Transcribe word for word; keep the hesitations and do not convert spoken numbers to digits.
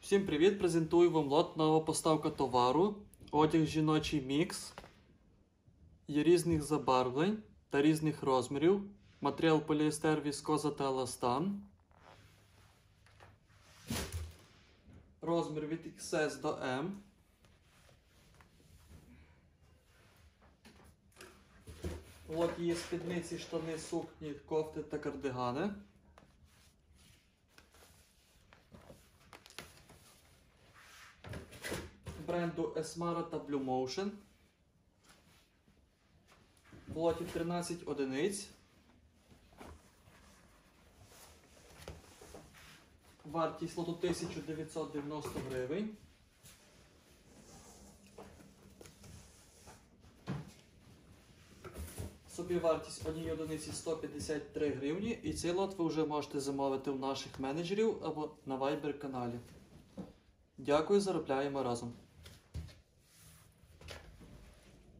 Всім привіт! Презентую вам лот, нова поставка товару. Одяг жіночий мікс. Є різних забарвлень та різних розмірів. Матеріал поліестер, віскоза та еластан. Розмір від ікс ес до ем. В лоті є спідниці, штани, сукні, кофти та кардигани. Бренду Esmara та Blue Motion. В лоті тринадцять одиниць. Вартість лоту тисяча дев'ятсот дев'яносто гривень. Собівартість однієї одиниці сто п'ятдесят три гривні. І цей лот ви вже можете замовити у наших менеджерів або на Viber каналі. Дякую, заробляємо разом!